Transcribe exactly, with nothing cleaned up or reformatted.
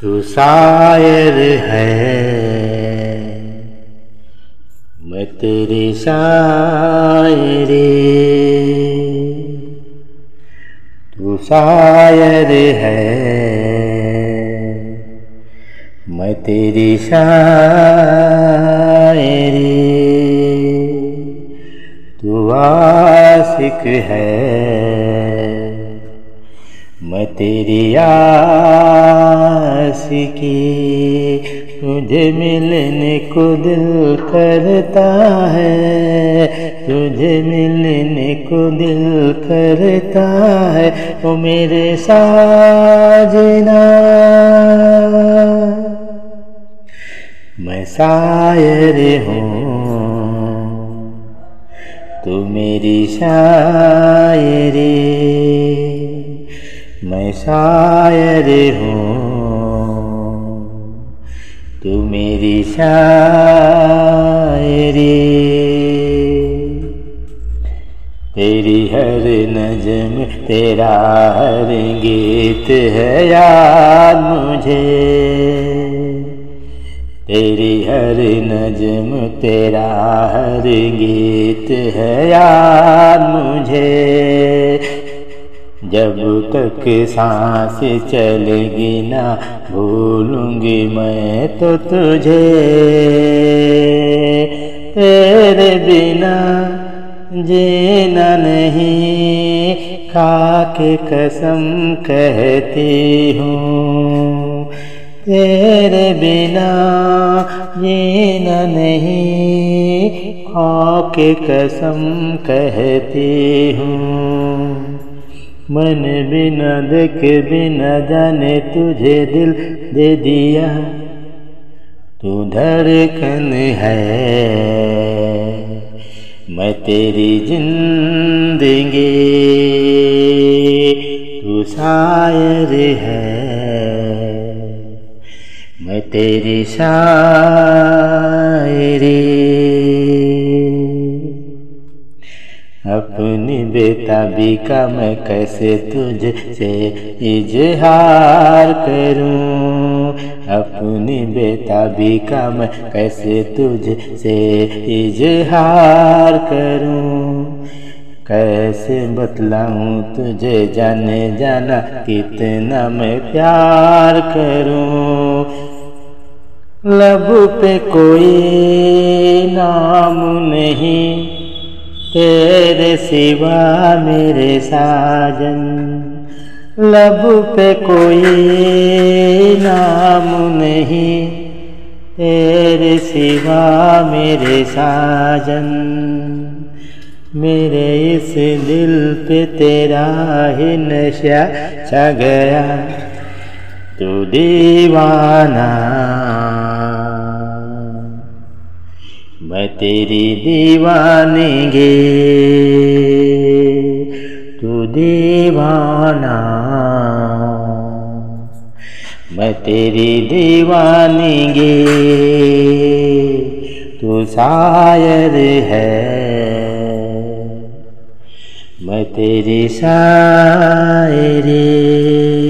तू शायर है, मैं तेरी शायरी। तू शायर है, मैं तेरी शायरी। तू आशिक है, मैं तेरी आशिकी। तुझे मिलने को दिल करता है, तुझे मिलने को दिल करता है, ओ मेरे साजना। मैं शायर हूँ, तू मेरी शायरी। मैं शायर हूँ, तू मेरी शायरी। तेरी हर नज़्म तेरा हर गीत है याद मुझे। तेरी हर नज़्म तेरा हर गीत है याद मुझे। जब तक सांस चलेगी ना भूलूंगी मैं तो तुझे। तेरे बिना जीना नहीं, खा के कसम कहती हूँ। तेरे बिना जीना नहीं, खा के कसम कहती हूँ। मन बिना देखे बिना जाने तुझे दिल दे दिया। तू धड़कन है, मैं तेरी जिंदगी। तू शायर है, मैं तेरी शायरी। अपनी बेताबी का मैं कैसे तुझसे इजहार करूं। अपनी बेताबी का मैं कैसे तुझसे इजहार करूं। कैसे बतलाऊं तुझे जाने जाना कितना मैं प्यार करूं। लब पे कोई नाम नहीं तेरे सिवा मेरे साजन। लब पे कोई नाम नहीं तेरे सिवा मेरे साजन। मेरे इस दिल पे तेरा ही नशा छा गया। तू दीवाना, मैं तेरी दीवानगी। तू दीवाना, मैं तेरी दीवानगी। तू शायर है, मैं तेरी शायरी।